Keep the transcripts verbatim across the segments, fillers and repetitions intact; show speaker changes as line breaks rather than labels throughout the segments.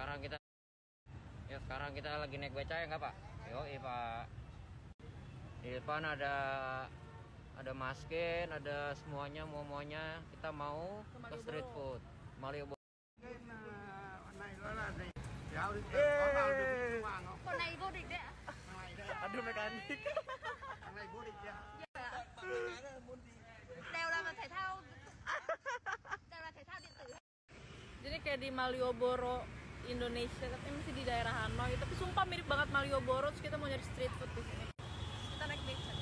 sekarang kita ya sekarang kita lagi naik beca ya nggak Pak? Yoi Pak. Di depan ada ada maskin, ada semuanya, semuanya. Kita mau ke street food Malioboro.
Con này vô địch đấy ạ.
Aduh mekanik.
Đều là thể thao. Đều là thể thao điện tử.
Jadi kayak di Malioboro, Indonesia, tapi masih di daerah Hanoi. Tapi sumpah mirip banget Malioboro. Terus kita mau nyari street food di sini. Kita naik beca.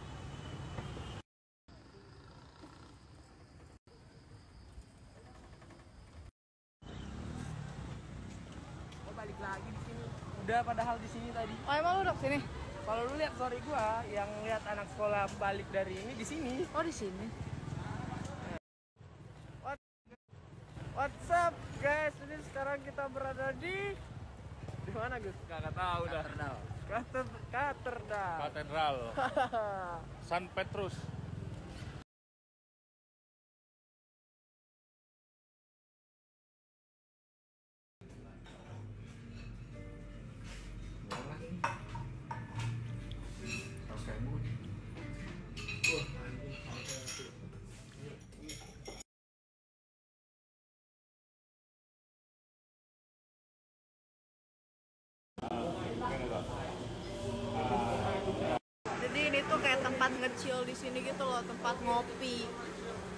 Oh, balik lagi di sini. Udah padahal di sini tadi.
Oh emang lu udah kesini?
Kalau lu lihat story gua yang lihat anak sekolah balik dari ini di sini.
Oh di sini.
What? What's up guys? Ini sekarang kita berada di di mana Gus? Kagak tahu dah.
Katedral.
Katedral. Katedral.
Katedral San Petrus.
Jadi ini tuh kayak tempat nge-chill di sini gitu loh, tempat ngopi.